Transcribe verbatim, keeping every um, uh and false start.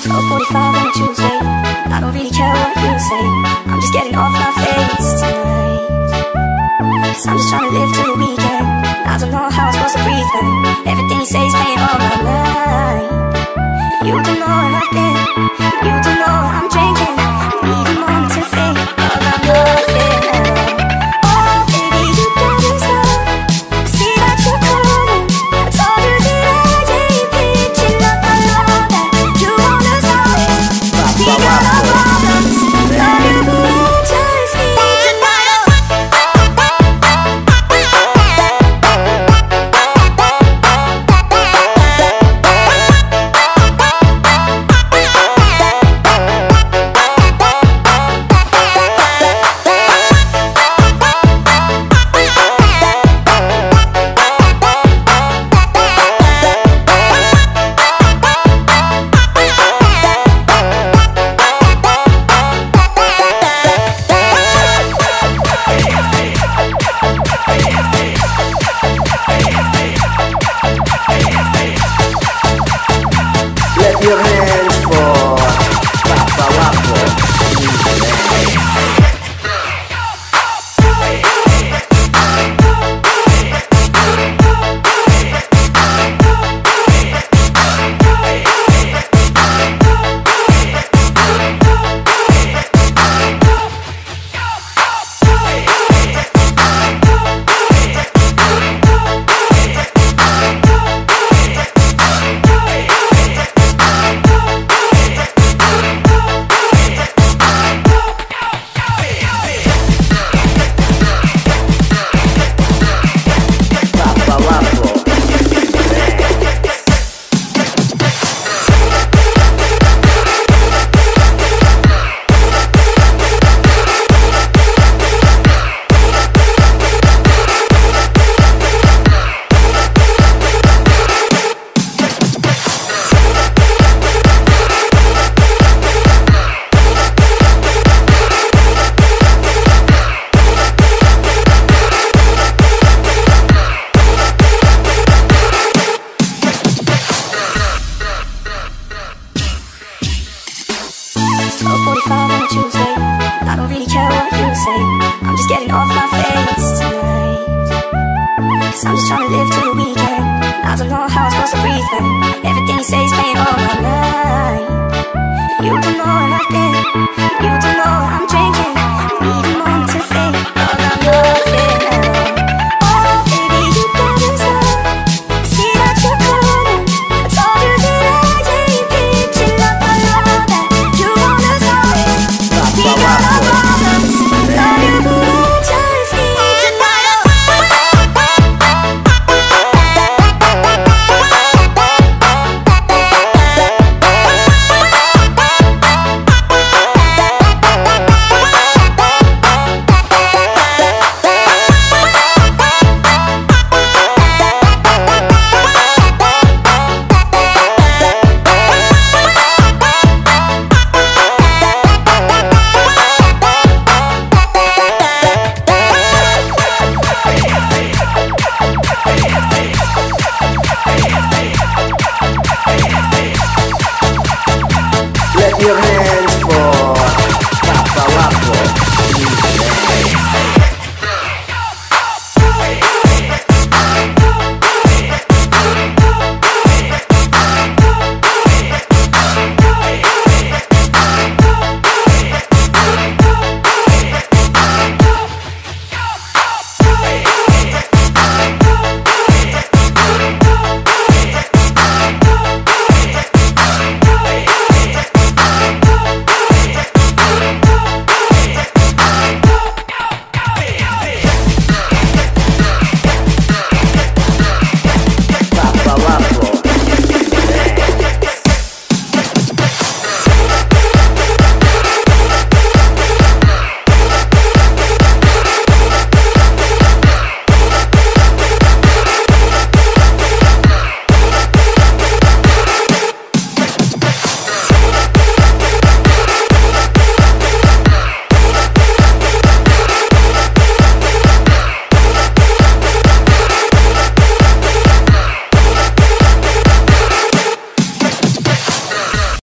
twelve forty-five on a Tuesday. I don't really care what you say. I'm just getting off my face tonight, 'cause I'm just trying to live till the weekend. I don't know how I'm supposed to breathe when everything you say is playing on my mind. You don't know where I've been, you don't know what I'm drinking. I need a moment to think about nothing at all. Oh baby, you gotta stop. I see that you're calling. I told you that I ain't pitching up. I know that you wanna stop. We got our problems. Love you, but I just need tonight. Your hands for Papa Wapo. twelve forty-five on a Tuesday. I don't really care what you say. I'm just getting off my face tonight, 'cause I'm just trying to live till the weekend. I don't know how I'm supposed to breathe when everything you say is playing on my mind. You don't know where I've been, you don't know what I'm drinking. I need a moment to think about nothing at all. Oh baby, you gotta stop. I see that you're calling. I told you that I ain't pitching up. I know that you wanna stop. We got our problems. Love you, but I just need tonight. Let your hands fall.